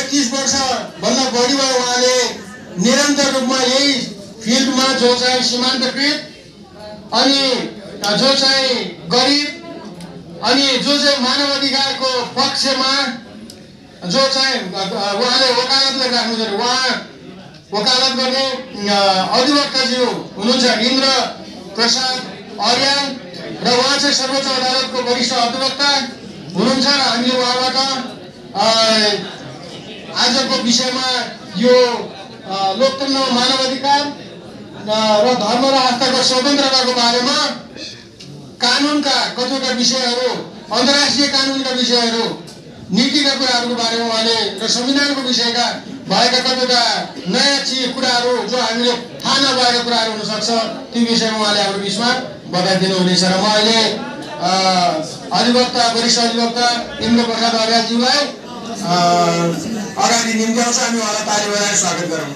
30 वर्षभन्दा बढी भयो उहाँले निरन्तर रूपमा यही फिल्डमा जो चाहिँ सीमान्तकृत अनि जो चाहिँ गरिब अनि जो चाहिँ मानव अधिकारको पक्षमा जो चाहिँ उहाँले वकालतले राख्नुहुन्छ। उहाँ वकालत गर्ने अधिवक्ताज्यू हुनुहुन्छ इन्द्र प्रसाद अर्याल र उहाँ चाहिँ सर्वोच्च अदालतको वरिष्ठ अधिवक्ता हुनुहुन्छ। हामीले उहाँबाट आजको विषयमा यो लोकतन्त्र मानव अधिकार र धर्म र आस्थाको स्वतन्त्रताको बारेमा कानुनका कतिवटा विषयहरू, अन्तर्राष्ट्रिय कानुनका विषयहरू, नीतिका कुराहरूको बारेमा उहाँले र संविधानको विषयका भएका कतिवटा नयाँ कुराहरू जो हामीले थाहा नभएका कुराहरू हुनसक्छ ती विषयमा उहाँले हाम्रो बिचमा बताइदिनु हुनेछ। र म अहिले अधिवक्ता वरिष्ठ अधिवक्ता इन्द्र प्रसाद अर्यालज्यूलाई अगाडि निम्त्याउँछ। हामी उहाँलाई ताली बजाएर स्वागत गरौँ।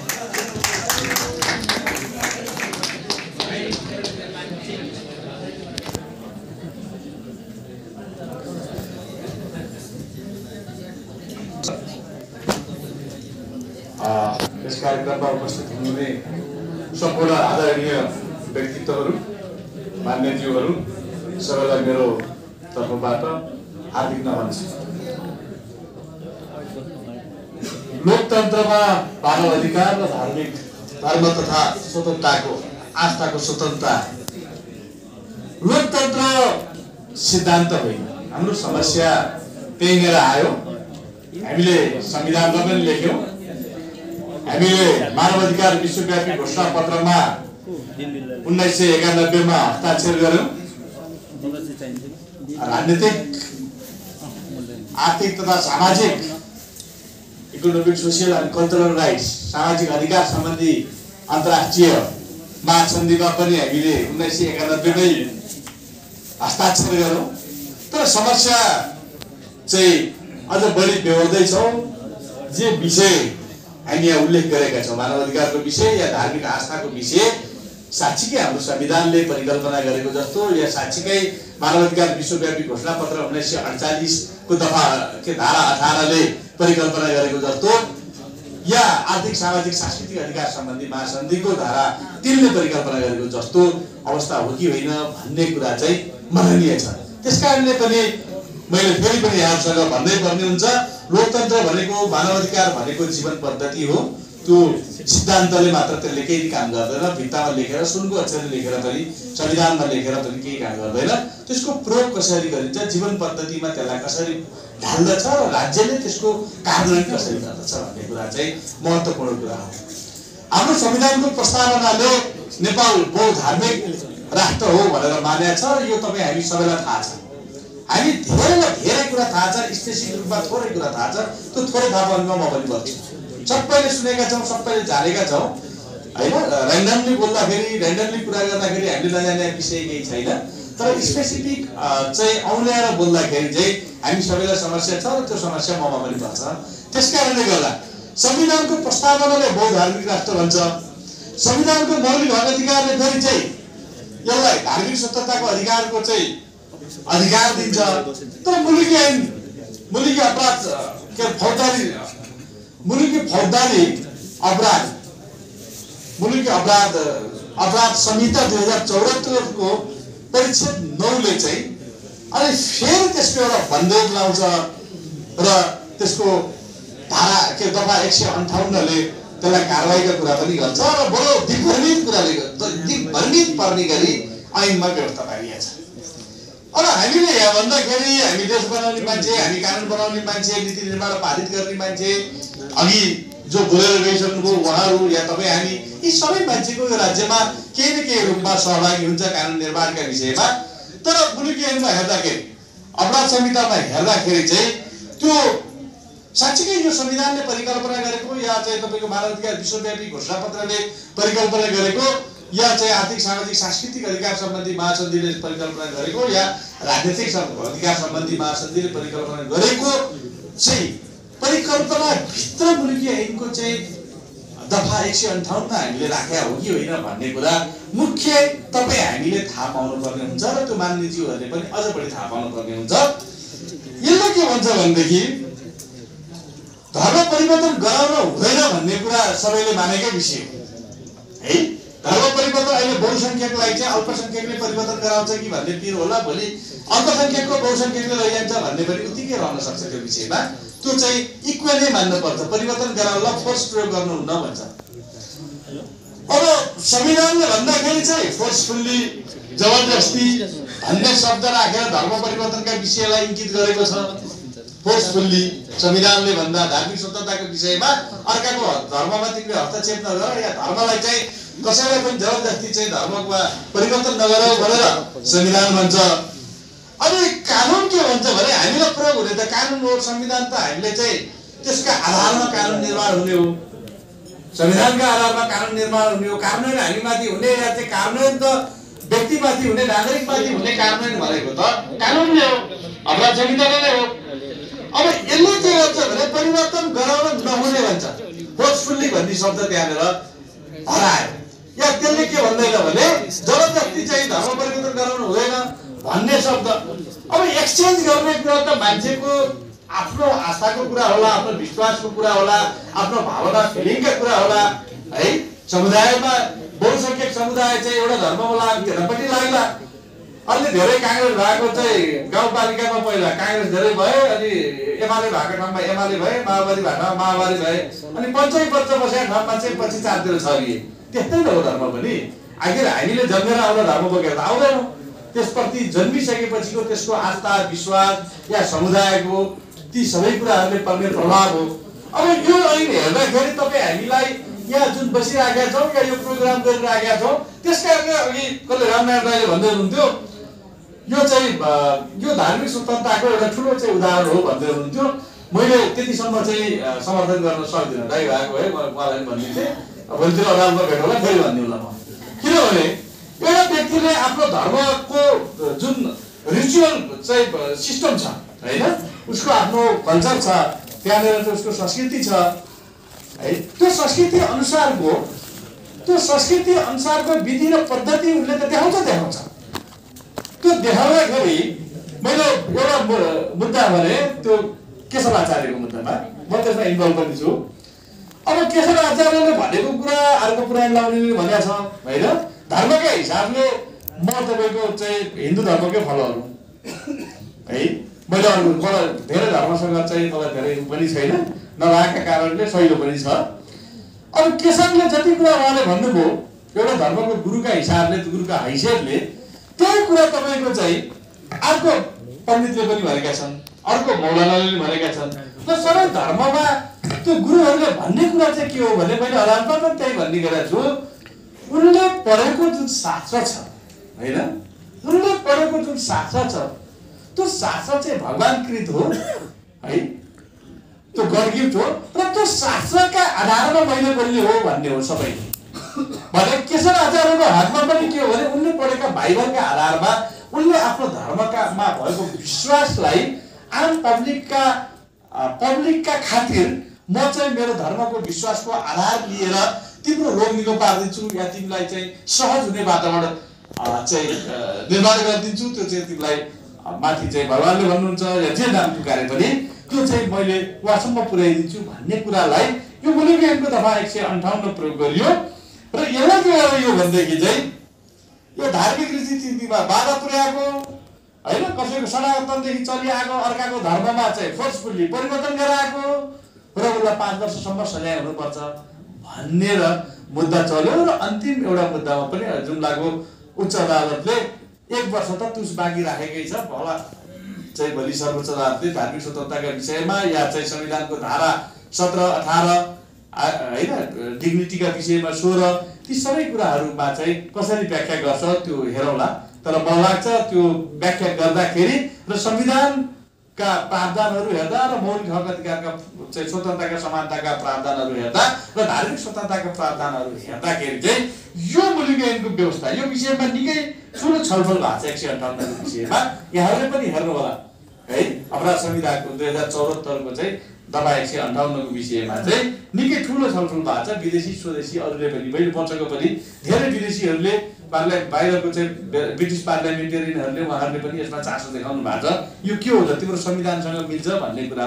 यस कार्यक्रममा उपस्थित हुनुहुने सम्पूर्ण आदरणीय व्यक्तित्वहरू, मान्यज्यूहरू सबैलाई मेरो तर्फबाट हार्दिक नमन छ। लोकतन्त्रमा मानव अधिकार र धर्म तथा स्वतन्त्रताको आस्थाको स्वतन्त्रता लोकतन्त्र सिद्धान्त होइन। हाम्रो समस्या त्यहीँनिर आयो। हामीले संविधानमा पनि लेख्यौँ, हामीले मानव अधिकार विश्वव्यापी घोषणा पत्रमा 1991 मा हस्ताक्षर गर्यौं। राजनीतिक, आर्थिक तथा सामाजिक, economic, social and cultural rights, सामाजिक अधिकार सम्बन्धी अन्तर्राष्ट्रिय महासन्धिमा पनि हामीले 1991 मै हस्ताक्षर गर्यौं। तर समस्या चाहिँ अझ बढी बेहोर्दै छौं। जे विषय हामी यहाँ उल्लेख गरेका छौं, मानव अधिकारको विषय या धार्मिक आस्थाको विषय, साच्चीकै हाम्रो संविधानले परिकल्पना गरेको जस्तो या साच्चीकै मानव अधिकार विश्वव्यापी घोषणा पत्र 1948 को दफा के धारा 18 ले परिकल्पना गरेको जस्तो या आर्थिक, सामाजिक, सांस्कृतिक अधिकार सम्बन्धी महासन्धिको धारा 3 ले परिकल्पना गरेको जस्तो अवस्था हो कि होइन भन्ने कुरा चाहिँ मननीय छ। त्यसकारणले पनि मैले फेरि पनि यहाँसँग भन्दै पर्ने हुन्छ, लोकतन्त्र भनेको, मानव अधिकार भनेको जीवन पद्धति हो। त्यो सिद्धान्तले मात्र त्यसले केही काम गर्दैन। भित्तामा लेखेर, सुनको अक्षरले लेखेर पनि, संविधानमा लेखेर पनि केही काम गर्दैन। त्यसको प्रयोग कसरी गरिन्छ, जीवन पद्धतिमा त्यसलाई कसरी ढाल्दछ र राज्यले त्यसको कार्यान्वयन कसरी गर्दछ भन्ने कुरा चाहिँ महत्त्वपूर्ण कुरा हो। हाम्रो संविधानको प्रस्तावनाले नेपाल बहुधार्मिक राष्ट्र हो भनेर मानेको छ। यो तपाईँ हामी सबैलाई थाहा छ। हामी धेरै कुरा थाहा छ, स्पेसिफिक रूपमा थोरै कुरा थाहा छ। त्यो थोरै थाहा पाउनुमा म पनि बच्छु। सबैले सुनेका छौँ, सबैले जानेका छौँ हैन। र्यान्डमली बोल्दाखेरि, र्यान्डमली कुरा गर्दाखेरि हामीले नजाने विषय केही छैन। तर स्पेसिफिक चाहिँ औल्याएर बोल्दाखेरि चाहिँ हामी सबैलाई समस्या छ र त्यो समस्या ममा पनि पर्छ। त्यसकारणले गर्दा संविधानको प्रस्तावनाले बहुधार्मिक राष्ट्र भन्छ। संविधानको मौलिक हक अधिकारले फेरि चाहिँ यसलाई धार्मिक स्वतन्त्रताको अधिकारको चाहिँ अधिकार दिन्छ। तर मुलुकी ऐन, मुलुकी अपराध के फौजदारी, मुलुकी फौजदारी अपराध, मुलुकी अपराध संहिता 2074 को परिच्छेद 9 ले चाहिँ अनि फेरि त्यसको एउटा बन्देज लाउँछ र त्यसको धारा के दफा 158 ले त्यसलाई कारबाहीको कुरा पनि गर्छ र बडो दिग्भ्रमित पर्ने गरी ऐनमा व्यवस्था पारिएको छ। अब हामीले यहाँ भन्दाखेरि हामी देश बनाउने मान्छे, हामी कानुन बनाउने मान्छे, नीति निर्माण पारित गर्ने मान्छे, अघि जो बोलेर गइसक्नुभयो उहाँहरू या तपाईँ, हामी यी सबै मान्छेको यो राज्यमा केही न केही रूपमा सहभागी हुन्छ कानुन निर्माणका विषयमा। तर मुलुकी ऐनमा हेर्दाखेरि, अपराध संहितामा हेर्दाखेरि चाहिँ त्यो साच्चीकै यो संविधानले परिकल्पना गरेको या चाहिँ तपाईँको मानव अधिकार विश्वव्यापी घोषणा पत्रले परिकल्पना गरेको या चाहिँ आर्थिक, सामाजिक, सांस्कृतिक अधिकार सम्बन्धी महासन्धिले परिकल्पना गरेको या राजनीतिक अधिकार सम्बन्धी महासन्धिले परिकल्पना गरेको चाहिँ परिकल्पना भित्र मुलुकी ऐनको चाहिँ दफा 158 मा हामीले राखेका हो कि होइन भन्ने कुरा मुख्य तपाईँ हामीले थाहा पाउनु पर्ने हुन्छ र त्यो मान्यज्यूहरूले पनि अझ बढी थाहा पाउनु पर्ने हुन्छ। यसले के भन्छ भनेदेखि धर्म परिवर्तन गराउन हुँदैन भन्ने कुरा सबैले मानेकै विषय हो है। धर्म परिवर्तन अहिले बहुसंख्यकलाई चाहिँ अल्पसंख्यकले परिवर्तन गराउँछ कि भन्ने पिर होला, भोलि अल्पसंख्यकको बहुसंख्यकले लैजान्छ भन्ने पनि उत्तिकै रहन सक्छ। त्यो विषयमा त्यो चाहिँ इक्वली मान्नुपर्छ। परिवर्तन गराउनला फोर्स प्रयोग गर्नुहुन्न भन्छ। अब संविधानले भन्दाखेरि चाहिँ फोर्सफुल्ली जबरजस्ती भन्ने शब्द राखेर धर्म परिवर्तनका विषयलाई इङ्गित गरेको छ। फोर्सफुल्ली संविधानले भन्दा धार्मिक स्वतन्त्रताको विषयमा अर्काको धर्ममा तिमीले हस्तक्षेप नगर या धर्मलाई चाहिँ कसैलाई पनि जबरजस्ती चाहिँ धर्ममा परिवर्तन नगर भनेर संविधान भन्छ। अनि कानुन के भन्छ भने हामीलाई प्रयोग हुने त कानुन हो। संविधान त हामीले चाहिँ त्यसका आधारमा कानुन निर्माण हुने हो। संविधानका आधारमा कानुन निर्माण हुने हो। कानुन हामीमाथि हुने या चाहिँ कानुन त व्यक्तिमाथि हुने, नागरिकमाथि हुने कानुन भनेको त कानुनले हो, अपराध संहिताले नै हो। अब यसले के गर्छ भने परिवर्तन गराउन नहुने भन्छ। फोर्सफुल्ली भन्ने शब्द त्यहाँनिर हरायो। या त्यसले के भन्दैन भने जबरजस्ती चाहिँ धर्म परिवर्तन गराउन हुँदैन भन्ने शब्द। अब एक्सचेन्ज गर्ने कुरा त मान्छेको आफ्नो आस्थाको कुरा होला, आफ्नो विश्वासको कुरा होला, आफ्नो भावना फिलिङका कुरा होला है। समुदायमा बहुसंख्यक समुदाय चाहिँ एउटा धर्ममा लाग्दैन पनि लाग्ला। अहिले धेरै कांग्रेस भएको चाहिँ गाउँपालिकामा पहिला कांग्रेस धेरै भए, अनि एमाले भएको ठाउँमा एमाले भए, माओवादी भएको ठाउँमा माओवादी भए, अनि पञ्चै पञ्च बसेका ठाउँमा चाहिँ पछि चारतिर छरिए। त्यस्तै हो धर्म पनि। आखिर हामीले जन्मेर आउँदा धर्म बोकेर त आउँदैनौँ। त्यसप्रति जन्मिसकेपछिको त्यसको आस्था विश्वास या समुदायको ती सबै कुराहरूले पर्ने प्रभाव हो। अब यो अहिले हेर्दाखेरि तपाईँ हामीलाई यहाँ जुन बसिराखेका छौँ या यो प्रोग्राम गरिराखेका छौँ, त्यस कारणले अघि कसले रामनारायण राईले भन्दै हुनुहुन्थ्यो यो चाहिँ यो धार्मिक स्वतन्त्रताको एउटा ठुलो चाहिँ उदाहरण हो भन्दै हुनुहुन्थ्यो। मैले त्यतिसम्म चाहिँ समर्थन गर्न सक्दिनँ। दाइ भएको है मलाई भनिदिन्थेँ, भोलितिर अदालतमा भेट होला फेरि भनिदिउँला म। किनभने एउटा व्यक्तिले आफ्नो धर्मको जुन रिचुअल चाहिँ सिस्टम छ होइन, उसको आफ्नो कल्चर छ, त्यहाँनिर चाहिँ उसको संस्कृति छ है। त्यो संस्कृति अनुसारको विधि र पद्धति उसले त देखाउँछ। त्यो देखाउँदाखेरि मैले एउटा मुद्दा भने त्यो केशव आचार्यको मुद्दामा म त्यसमा इन्भल्भ पनि छु। अब केशव आचार्यले भनेको कुरा अर्को पुराण लाउनेले भनेको छ होइन। धर्मकै हिसाबले म तपाईँको चाहिँ हिन्दू धर्मकै फलोहरू है। मैले मलाई धेरै धर्मसँग चाहिँ मलाई धेरै पनि छैन, नभएका कारणले सहिलो पनि छ। अब केशवले जति कुरा उहाँले भन्नुभयो एउटा धर्मको गुरुका हिसाबले, गुरुका हैसियतले, त्यही कुरा तपाईँको चाहिँ अर्को पण्डितले पनि भनेका छन्, अर्को मौलानाले पनि भनेका छन्। र सबै धर्ममा त्यो गुरुहरूले भन्ने कुरा चाहिँ के हो भने मैले अदालतमा पनि त्यही भन्ने गरेको छु। उनले पढेको जुन शास्त्र छ होइन, उनले पढेको जुन शास्त्र छ त्यो शास्त्र चाहिँ भगवानकृत हो है, त्यो गड गिफ्ट हो। र त्यो शास्त्रका आधारमा मैले बोल्ने हो भन्ने हो सबै भने। केशव आचार्यको हातमा पनि के हो भने उनले पढेका बाइबलका आधारमा उनले आफ्नो धर्मकामा भएको विश्वासलाई आम पब्लिकका खातिर म चाहिँ मेरो धर्मको विश्वासको आधार लिएर तिम्रो रोग निको पारिदिन्छु या तिमीलाई चाहिँ सहज हुने वातावरण चाहिँ निर्माण गरिदिन्छु। त्यो चाहिँ तिमीलाई माथि चाहिँ भगवानले भन्नुहुन्छ या जे नाम पुकारे पनि त्यो चाहिँ मैले उहाँसम्म पुर्याइदिन्छु भन्ने कुरालाई यो मूल्यको ऐनको दफा 158 प्रयोग गरियो। र एउटा के यो भनेदेखि चाहिँ यो धार्मिक रीतिथितिमा बाधा पुर्याएको होइन, कसैको सनातनदेखि चलिआएको अर्काको धर्ममा चाहिँ फोर्सफुल्ली परिवर्तन गराएको र उसलाई 5 वर्षसम्म सजाय हुनुपर्छ भन्ने र मुद्दा चल्यो। र अन्तिम एउटा मुद्दामा पनि जुन लाग्यो उच्च अदालतले 1 वर्ष त तुस बाँकी राखेकै छ। होला चाहिँ भोलि सर्वोच्च अदालतले धार्मिक स्वतन्त्रताका विषयमा या चाहिँ संविधानको धारा 17, 18 होइन, डिग्निटीका विषयमा 16 ती सबै कुराहरूमा चाहिँ कसरी व्याख्या गर्छ त्यो हेरौँला। तर मलाई लाग्छ त्यो व्याख्या गर्दाखेरि र संविधानका प्रावधानहरू हेर्दा र मौलिक हक अधिकारका चाहिँ स्वतन्त्रताका समानताका प्रावधानहरू हेर्दा र धार्मिक स्वतन्त्रताका प्रावधानहरू हेर्दाखेरि चाहिँ यो मौलिक ऐनको व्यवस्था यो विषयमा निकै ठुलो छलफल भएको छ। 158 को विषयमा यहाँहरूले पनि हेर्नु होला है। अपराध संहिताको 2074 को चाहिँ दफा 158 को विषयमा चाहिँ निकै ठुलो छलफल भएको छ। विदेशी स्वदेशी अरूले पनि मैले बचेको पनि धेरै विदेशीहरूले बाहिरको चाहिँ ब्रिटिस पार्लियामेन्टेरियनहरूले उहाँहरूले पनि यसमा चासो देखाउनु भएको छ। यो के हो त तिम्रो संविधानसँग मिल्छ भन्ने कुरामा।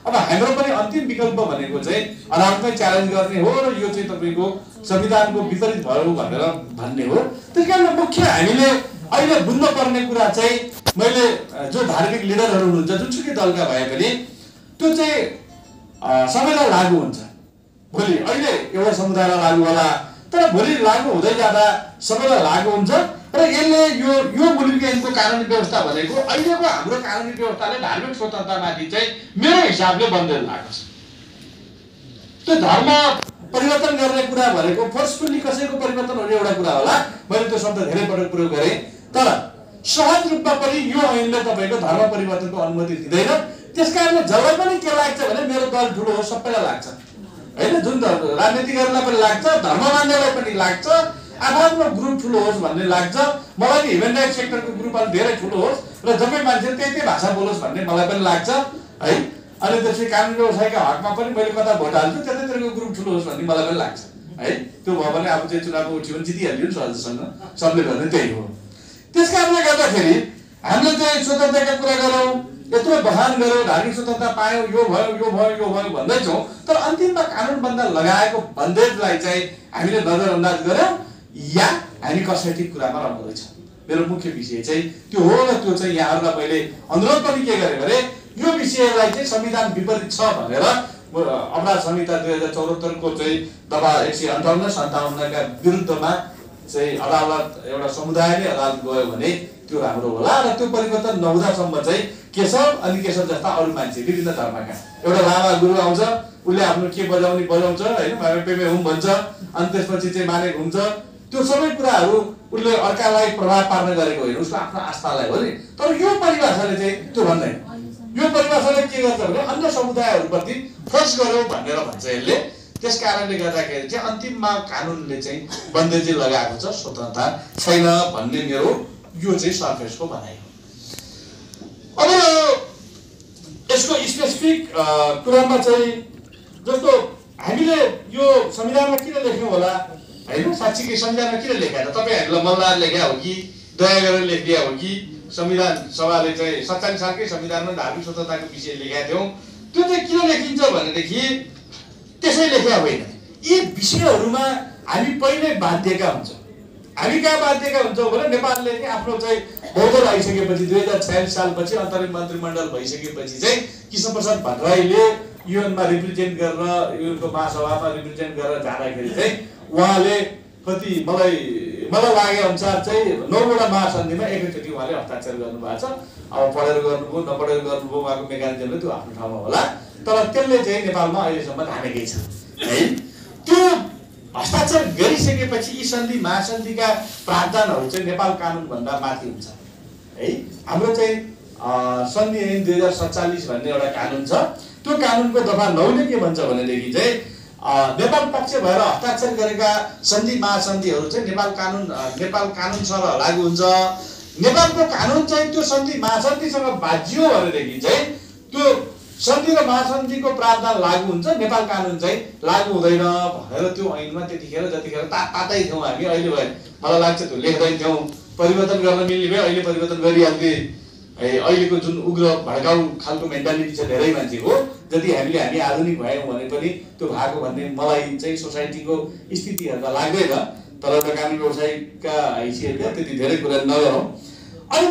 अब हाम्रो पनि अन्तिम विकल्प भनेको चाहिँ अदालतमै च्यालेन्ज गर्ने हो र यो चाहिँ तपाईको संविधानको विपरीत भयो भनेर भन्ने हो। त्यसकारण मुख्य हामीले अहिले बुझ्नु पर्ने कुरा चाहिँ मैले जो धार्मिक लिडरहरू हुनुहुन्छ जुनसुकै दलका भए पनि त्यो चाहिँ सबैलाई लागू हुन्छ। भोलि अहिले एउटा समुदायलाई लागू होला तर भोलि लागू हुँदै जाँदा सबैलाई लागू हुन्छ र यसले यो मुलुकको ऐनको कानुनी व्यवस्था भनेको अहिलेको हाम्रो कानुनी व्यवस्थाले धार्मिक स्वतन्त्रतामाथि चाहिँ मेरो हिसाबले बन्देज लाग्छ। त्यो धर्म परिवर्तन गर्ने कुरा भनेको फोर्सफुल्ली कसैको परिवर्तन हुने एउटा कुरा होला, मैले त्यो शब्द धेरै पटक प्रयोग गरेँ, तर सहज रूपमा पनि यो ऐनले तपाईको धर्म परिवर्तनको अनुमति दिँदैन। त्यसकारणले जसलाई पनि के लाग्छ भने मेरो दल ठुलो हो सबैलाई लाग्छ हैन, जुन राजनीतिकहरूलाई पनि लाग्छ, धर्म मान्नेलाई पनि लाग्छ, आफ्नो ग्रुप ठुलो होस् भन्ने लाग्छ, मलाई ह्युमन राइट सेक्टरको ग्रुप अलि धेरै ठुलो होस् र जम्मै मान्छे त्यही भाषा बोलोस् भन्ने मलाई पनि लाग्छ है। अनि त्यसै कानुनी व्यवसायका हकमा पनि मैले कता भोट हाल्छु त्यतैतिरको ग्रुप ठुलो होस् भन्ने मलाई पनि लाग्छ है। त्यो भयो भने अब चाहिँ चुनावमा उठ्यो भने जितिहाल्यो नि सहजसँग, सबले गर्ने त्यही हो। त्यसकारणले गर्दाखेरि हामीले चाहिँ स्वतन्त्रताका कुरा गरौँ, यत्रो बहान गरौँ, धार्मिक स्वतन्त्रता पायौँ, यो भयो भन्दैछौँ, तर अन्तिममा कानुनभन्दा लगाएको बन्देजलाई चाहिँ हामीले नजरअन्दाज गऱ्यौँ या हामी कसैटिक कुरामा रमाउँदैछौँ। मेरो मुख्य विषय चाहिँ त्यो हो र त्यो चाहिँ यहाँहरूलाई मैले अनुरोध पनि के गरेँ भने यो विषयलाई चाहिँ संविधान विपरीत छ भनेर अपराध संहिता 2074 को चाहिँ दफा 158-57 का विरुद्धमा चाहिँ अदालत एउटा समुदायले अदालत गयो भने त्यो राम्रो होला र त्यो परिवर्तन नहुँदासम्म चाहिँ केशव अनि केशव जस्ता अरू मान्छे विभिन्न धर्मका एउटा लामा गुरु आउँछ, उसले आफ्नो के बजाउने बजाउँछ हैन, पेमे हुम भन्छ, अनि त्यसपछि चाहिँ माने घुम्छ, त्यो सबै कुराहरू उसले अर्कालाई प्रभाव पार्न गरेको होइन, उसको आफ्नो आस्थालाई हो नि। तर यो परिभाषाले चाहिँ त्यो भन्दैन। यो परिभाषाले के गर्छ भने अन्य समुदायहरूप्रति फोर्स गर्यो भनेर भन्छ यसले। त्यस कारणले गर्दाखेरि चाहिँ अन्तिममा कानुनले चाहिँ बन्देजी लगाएको छ, स्वतन्त्रता छैन भन्ने मेरो यो चाहिँ सरफेसको भनाइ हो। अब यसको स्पेसिफिक कुरामा चाहिँ जस्तो हामीले यो संविधानमा किन लेख्यौँ होला हैन, साच्चीकै संविधानमा किन लेखेको छ? तपाईहरुलाई मल्लहार लेख्या हो कि दया गरेर लेखिदिया हो कि संविधान सभाले चाहिँ 47 सालकै संविधानमा धार्मिक स्वतन्त्रताको विषय लेखेका थियौँ? त्यो चाहिँ किन लेखिन्छ भनेदेखि त्यसै लेख्या होइन। यी विषयहरूमा हामी पहिल्यै बाध्यका हुन्छौँ। हामी कहाँ बाध्यका हुन्छौँ भने नेपालले चाहिँ आफ्नो चाहिँ बहुदल आइसकेपछि 2046 सालपछि अन्तरिम मन्त्रीमण्डल भइसकेपछि चाहिँ कृष्णप्रसाद भट्टराईले युएनमा रिप्रेजेन्ट गरेर युएनको महासभामा रिप्रेजेन्ट गरेर जाँदाखेरि चाहिँ उहाँले कति मलाई लागे अनुसार चाहिँ 9वटा महासन्धिमा एकैचोटि उहाँले हस्ताक्षर गर्नुभएको छ। अब पढेर गर्नुभयो नपढेर गर्नुभयो उहाँको मेकानिजमले त्यो आफ्नो ठाउँमा होला, तर त्यसले चाहिँ नेपालमा अहिलेसम्म थामेकै छ है। त्यो हस्ताक्षर गरिसकेपछि यी सन्धि महासन्धिका प्रावधानहरू चाहिँ नेपाल कानुनभन्दा माथि हुन्छ है। हाम्रो चाहिँ सन्धि ऐन 2047 भन्ने एउटा कानुन छ। त्यो कानुनको दफा 9 ले के भन्छ भनेदेखि चाहिँ नेपाल पक्ष भएर हस्ताक्षर गरेका सन्धि महासन्धिहरू चाहिँ नेपाल कानुन सर लागू हुन्छ। नेपालको कानुन चाहिँ त्यो सन्धि महासन्धिसँग बाजियो भनेदेखि चाहिँ त्यो सन्धि र महासन्धिको प्रावधान लागू हुन्छ, नेपाल कानुन चाहिँ लागू हुँदैन भनेर त्यो ऐनमा त्यतिखेर जतिखेर तातै थियौँ हामी। अहिले भयो मलाई लाग्छ त्यो लेख्दै थियौँ, परिवर्तन गर्न मिल्ने भयो, अहिले परिवर्तन गरिहाल्थे। अहिलेको जुन उग्र भड्काउ खालको मेन्टालिटी छ धेरै मान्छेको, जति हामी आधुनिक भयौँ भने पनि त्यो भएको भन्ने मलाई चाहिँ सोसाइटीको स्थितिहरूमा लाग्दैन। तर एउटा कानुनी व्यवसायिकका हैसियतले त्यति धेरै कुरा नगरौँ। अनि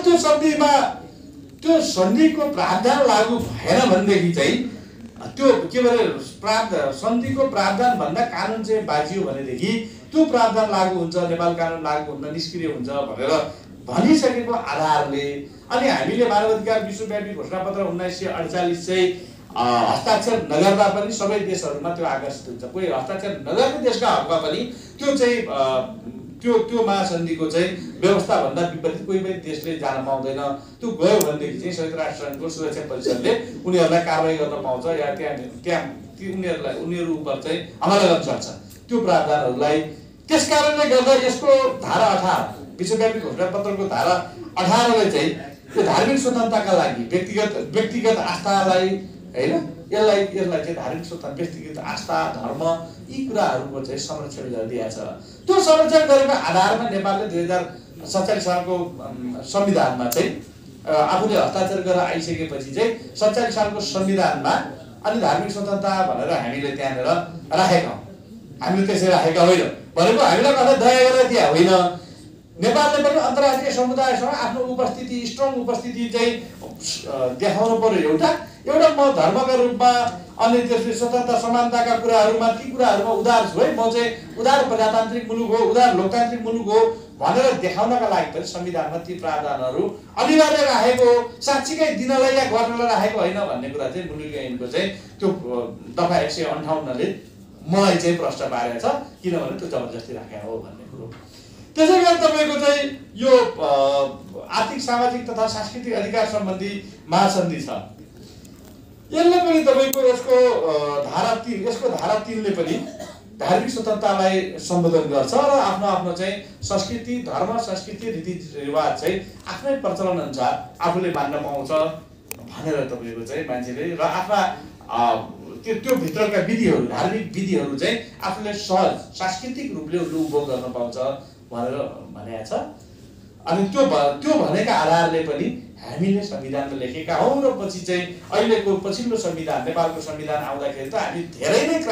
त्यो सन्धिको प्रावधान लागू भएन भनेदेखि चाहिँ त्यो के भन्छ सन्धिको प्रावधान भन्दा कानुन चाहिँ बाजियो भनेदेखि त्यो प्रावधान लागू हुन्छ, नेपाल कानुन लागू हुन निष्क्रिय हुन्छ भनेर भनिसकेको आधारले अनि हामीले मानवाधिकार विश्वव्यापी घोषणापत्र 1948 चाहिँ हस्ताक्षर नगर्दा पनि सबै देशहरूमा त्यो आकर्षित हुन्छ। कोही हस्ताक्षर नगर्ने देशका हकमा पनि त्यो चाहिँ त्यो महासन्धिको चाहिँ व्यवस्था भन्दा विपरीत कोही पनि देशले जान पाउँदैन। त्यो गयो भनेदेखि चाहिँ संयुक्त राष्ट्र सङ्घको सुरक्षा परिषदले उनीहरूलाई कारबाही गर्न पाउँछ या त्यहाँ उनीहरू उप चाहिँ हमला गर्न सक्छ त्यो प्रावधानहरूलाई। त्यस कारणले गर्दा यसको धारा 18 विश्वव्यापी घोषणापत्रको धारा 18 ले चाहिँ त्यो धार्मिक स्वतन्त्रताका लागि व्यक्तिगत आस्थालाई हैन, यसलाई चाहिँ धार्मिक स्वतन्त्रता, व्यक्तिगत आस्था, धर्म यी कुराहरूको चाहिँ संरक्षण गरिदिएको छ। त्यो संरक्षण गरेको आधारमा नेपालले 2047 सालको संविधानमा चाहिँ आफूले हस्ताक्षर गरेर आइसकेपछि चाहिँ 47 सालको संविधानमा अनि धार्मिक स्वतन्त्रता भनेर हामीले त्यहाँनिर राखेका हौँ। हामीले त्यसै राखेका होइन भनेको हामीलाई कसै दया गरेर दिए होइन। नेपालले पनि अन्तर्राष्ट्रिय समुदायसँग आफ्नो उपस्थिति स्ट्रङ उपस्थिति चाहिँ देखाउनु पर्यो। एउटा म धर्मका रूपमा अनि त्यसपछि स्वतन्त्रता समानताका कुराहरूमा ती कुराहरूमा उदार छु है। म चाहिँ उदार प्रजातान्त्रिक मुलुक हो, उदार लोकतान्त्रिक मुलुक हो भनेर देखाउनका लागि पनि संविधानमा ती प्रावधानहरू अनिवार्य राखेको हो, साँच्चीकै दिनलाई या गर्नलाई राखेको होइन भन्ने कुरा चाहिँ मुलुकी ऐनको चाहिँ त्यो दफा 158ले मलाई चाहिँ प्रश्न पारेको छ, किनभने त्यो जबरजस्ती राखेको हो भन्ने कुरो। त्यसै गरी तपाईँको चाहिँ यो आर्थिक सामाजिक तथा सांस्कृतिक अधिकार सम्बन्धी महासन्धि छ। यसले पनि तपाईँको यसको धारा 3ले पनि धार्मिक स्वतन्त्रतालाई सम्बोधन गर्छ र आफ्नो आफ्नो चाहिँ संस्कृति, धर्म, संस्कृति, रीतिरिवाज चाहिँ आफ्नै प्रचलन अनुसार आफूले मान्न पाउँछ भनेर तपाईँको चाहिँ मान्छेले र आफ्ना त्यो भित्रका विधिहरू, धार्मिक विधिहरू चाहिँ आफूले सहज सांस्कृतिक रूपले उपभोग गर्न पाउँछ भनेर भनेको छ। अनि त्यो भनेका आधारले पनि हामीले संविधानमा लेखेका हौँ र पछि चाहिँ अहिलेको पछिल्लो संविधान, नेपालको संविधान आउँदाखेरि त हामी धेरै नै